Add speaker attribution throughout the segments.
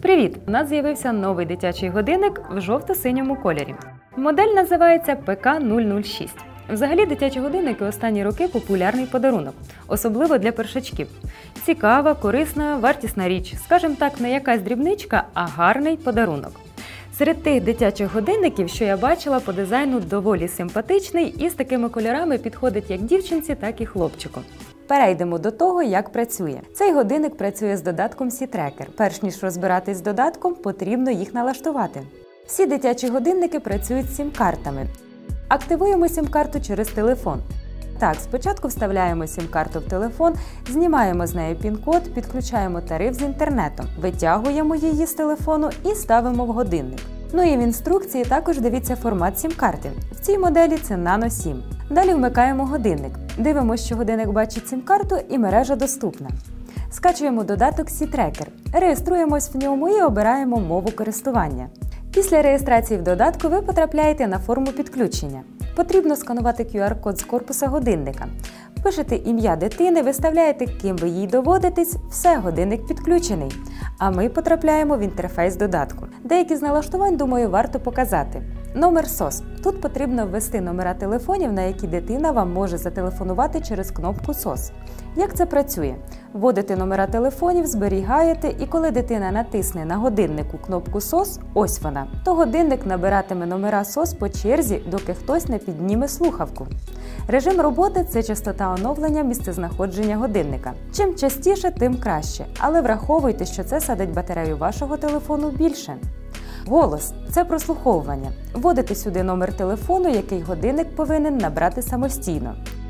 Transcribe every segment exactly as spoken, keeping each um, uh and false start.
Speaker 1: Привіт! У нас з'явився новий дитячий годинник в жовто-синьому кольорі. Модель називається пе ка нуль нуль шість. Взагалі, дитячі годинники останні роки – популярний подарунок, особливо для першачків. Цікава, корисна, вартісна річ. Скажімо так, не якась дрібничка, а гарний подарунок. Серед тих дитячих годинників, що я бачила, по дизайну доволі симпатичний і з такими кольорами підходить як дівчинці, так і хлопчику. Перейдемо до того, як працює. Цей годинник працює з додатком сі трекер. Перш ніж розбиратись з додатком, потрібно їх налаштувати. Всі дитячі годинники працюють з сім-картами. Активуємо сім-карту через телефон. Так, спочатку вставляємо сім-карту в телефон, знімаємо з неї пін-код, підключаємо тариф з інтернетом, витягуємо її з телефону і ставимо в годинник. Ну і в інструкції також дивіться формат сім-карти. В цій моделі це Nano сім. Далі вмикаємо годинник. Дивимося, що годинник бачить сім-карту і мережа доступна. Скачуємо додаток сі трекер, реєструємось в ньому і обираємо мову користування. Після реєстрації в додатку ви потрапляєте на форму підключення. Потрібно сканувати кю ар код з корпуса годинника. Пишете ім'я дитини, виставляєте, ким ви їй доводитесь, все, годинник підключений. А ми потрапляємо в інтерфейс додатку. Деякі з налаштувань, думаю, варто показати. Номер сос. Тут потрібно ввести номера телефонів, на які дитина вам може зателефонувати через кнопку сос. Як це працює? Вводите номера телефонів, зберігаєте, і коли дитина натисне на годиннику кнопку сос, ось вона, то годинник набиратиме номера сос по черзі, доки хтось не підніме слухавку. Режим роботи – це частота оновлення місцезнаходження годинника. Чим частіше, тим краще, але враховуйте, що це садить батарею вашого телефону більше. Голос – це прослуховування. Вводите сюди номер телефону, який годинник повинен набрати самостійно.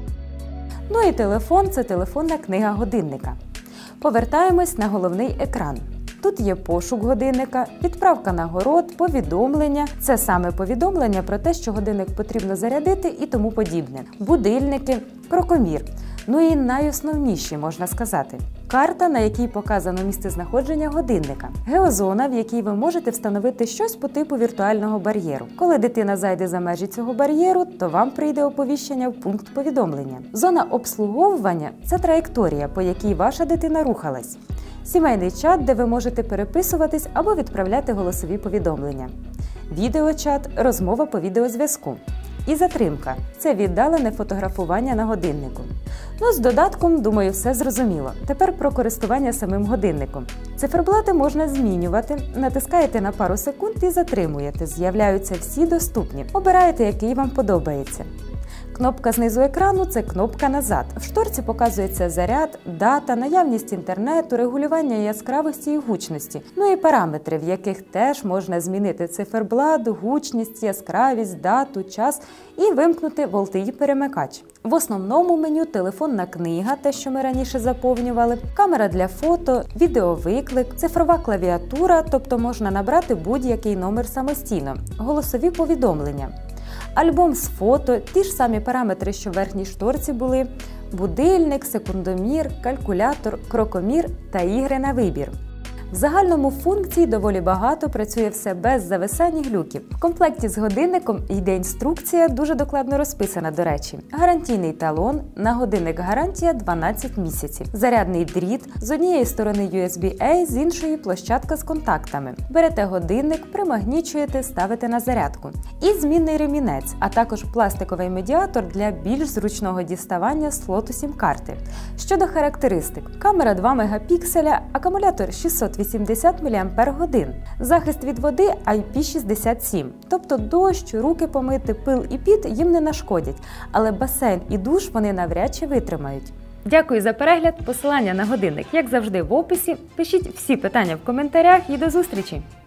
Speaker 1: Ну і телефон – це телефонна книга годинника. Повертаємось на головний екран. Тут є пошук годинника, відправка нагород, повідомлення. Це саме повідомлення про те, що годинник потрібно зарядити і тому подібне. Будильники, крокомір. Ну і найосновніші, можна сказати. Карта, на якій показано місцезнаходження годинника. Геозона, в якій ви можете встановити щось по типу віртуального бар'єру. Коли дитина зайде за межі цього бар'єру, то вам прийде оповіщення в пункт повідомлення. Зона обслуговування – це траєкторія, по якій ваша дитина рухалась. Сімейний чат, де ви можете переписуватись або відправляти голосові повідомлення. Відеочат – розмова по відеозв'язку. І затримка – це віддалене фотографування на годиннику. Ну, з додатком, думаю, все зрозуміло. Тепер про користування самим годинником. Циферблати можна змінювати, натискаєте на пару секунд і затримуєте. З'являються всі доступні. Обираєте, який вам подобається. Кнопка знизу екрану – це кнопка «Назад». В шторці показується заряд, дата, наявність інтернету, регулювання яскравості і гучності. Ну і параметри, в яких теж можна змінити циферблат, гучність, яскравість, дату, час і вимкнути вольтеї-перемикач. В основному меню телефонна книга, те, що ми раніше заповнювали, камера для фото, відеовиклик, цифрова клавіатура, тобто можна набрати будь-який номер самостійно, голосові повідомлення. Альбом з фото, ті ж самі параметри, що в верхній шторці були, будильник, секундомір, калькулятор, крокомір та ігри на вибір. В загальному функцій доволі багато, працює все без зависань і глюків. В комплекті з годинником йде інструкція, дуже докладно розписана, до речі. Гарантійний талон, на годинник гарантія дванадцять місяців. Зарядний дріт, з однієї сторони ю ес бі-A, з іншої площадка з контактами. Берете годинник, примагнічуєте, ставите на зарядку. І змінний ремінець, а також пластиковий медіатор для більш зручного діставання слоту сім-карти. Щодо характеристик. Камера два мегапікселя, акумулятор шістсот вісімдесят міліампер-годин. Захист від води ай пі шістдесят сім. Тобто дощ, руки помити, пил і піт їм не нашкодять, але басейн і душ вони навряд чи витримають. Дякую за перегляд, посилання на годинник, як завжди, в описі. Пишіть всі питання в коментарях і до зустрічі!